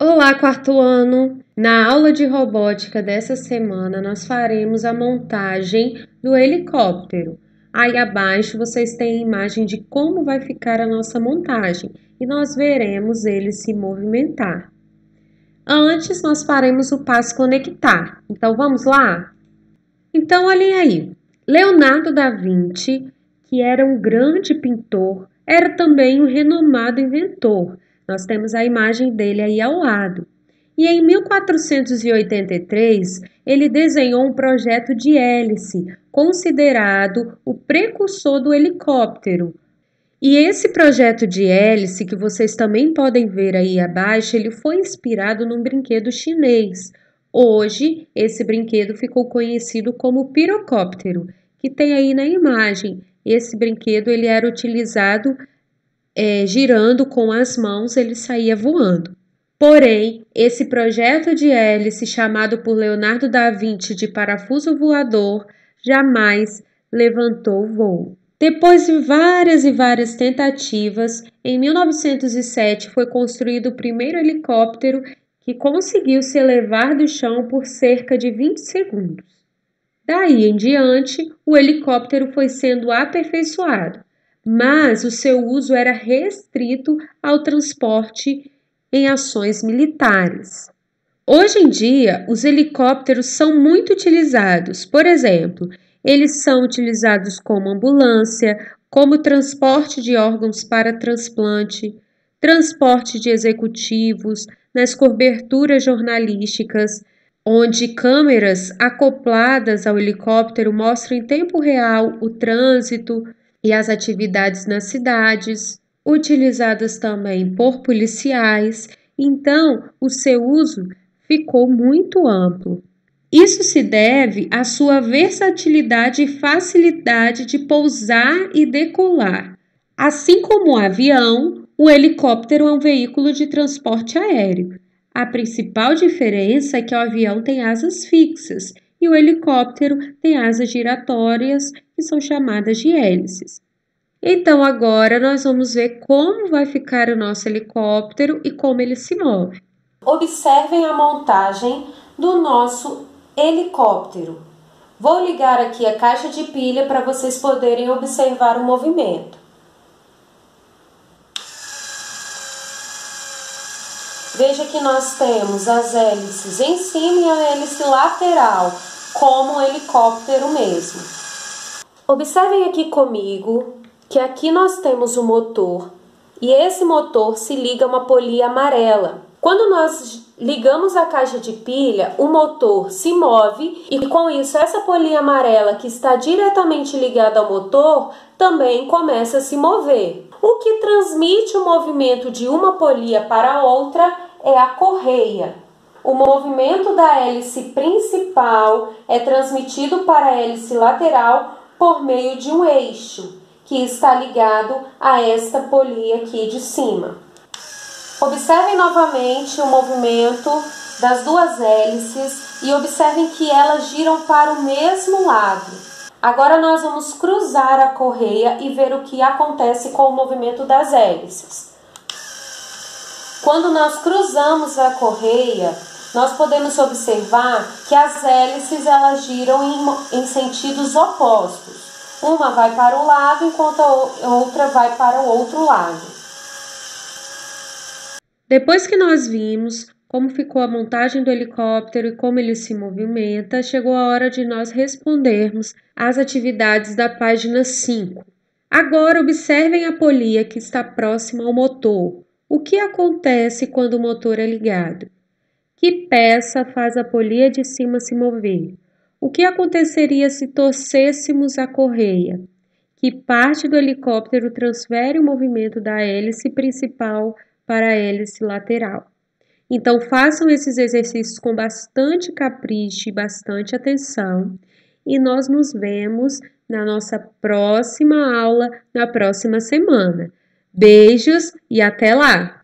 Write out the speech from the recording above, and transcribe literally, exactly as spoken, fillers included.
Olá, quarto ano! Na aula de robótica dessa semana, nós faremos a montagem do helicóptero. Aí abaixo vocês têm a imagem de como vai ficar a nossa montagem e nós veremos ele se movimentar. Antes, nós faremos o passo conectar. Então, vamos lá? Então, olhem aí. Leonardo da Vinci, que era um grande pintor, era também um renomado inventor. Nós temos a imagem dele aí ao lado. E em mil quatrocentos e oitenta e três, ele desenhou um projeto de hélice, considerado o precursor do helicóptero. E esse projeto de hélice, que vocês também podem ver aí abaixo, ele foi inspirado num brinquedo chinês. Hoje, esse brinquedo ficou conhecido como pirocóptero, que tem aí na imagem. Esse brinquedo ele era utilizado é, girando com as mãos, ele saía voando. Porém, esse projeto de hélice, chamado por Leonardo da Vinci de parafuso voador, jamais levantou voo. Depois de várias e várias tentativas, em mil novecentos e sete foi construído o primeiro helicóptero que conseguiu se elevar do chão por cerca de vinte segundos. Daí em diante, o helicóptero foi sendo aperfeiçoado, mas o seu uso era restrito ao transporte em ações militares. Hoje em dia, os helicópteros são muito utilizados. Por exemplo, eles são utilizados como ambulância, como transporte de órgãos para transplante, transporte de executivos, nas coberturas jornalísticas, onde câmeras acopladas ao helicóptero mostram em tempo real o trânsito e as atividades nas cidades, utilizadas também por policiais. Então, o seu uso ficou muito amplo. Isso se deve à sua versatilidade e facilidade de pousar e decolar. Assim como o avião, o helicóptero é um veículo de transporte aéreo. A principal diferença é que o avião tem asas fixas e o helicóptero tem asas giratórias, que são chamadas de hélices. Então, agora nós vamos ver como vai ficar o nosso helicóptero e como ele se move. Observem a montagem do nosso helicóptero. Vou ligar aqui a caixa de pilha para vocês poderem observar o movimento. Veja que nós temos as hélices em cima e a hélice lateral, como o helicóptero mesmo. Observem aqui comigo que aqui nós temos o motor e esse motor se liga a uma polia amarela. Quando nós ligamos a caixa de pilha, o motor se move e com isso essa polia amarela que está diretamente ligada ao motor também começa a se mover. O que transmite o movimento de uma polia para a outra é a correia. O movimento da hélice principal é transmitido para a hélice lateral por meio de um eixo que está ligado a esta polia aqui de cima. Observem novamente o movimento das duas hélices e observem que elas giram para o mesmo lado. Agora nós vamos cruzar a correia e ver o que acontece com o movimento das hélices. Quando nós cruzamos a correia, nós podemos observar que as hélices elas giram em, em sentidos opostos. Uma vai para um lado, enquanto a outra vai para o outro lado. Depois que nós vimos como ficou a montagem do helicóptero e como ele se movimenta, chegou a hora de nós respondermos às atividades da página cinco. Agora observem a polia que está próxima ao motor. O que acontece quando o motor é ligado? Que peça faz a polia de cima se mover? O que aconteceria se torcêssemos a correia? Que parte do helicóptero transfere o movimento da hélice principal para a hélice lateral? Então, façam esses exercícios com bastante capricho e bastante atenção e nós nos vemos na nossa próxima aula, na próxima semana. Beijos e até lá!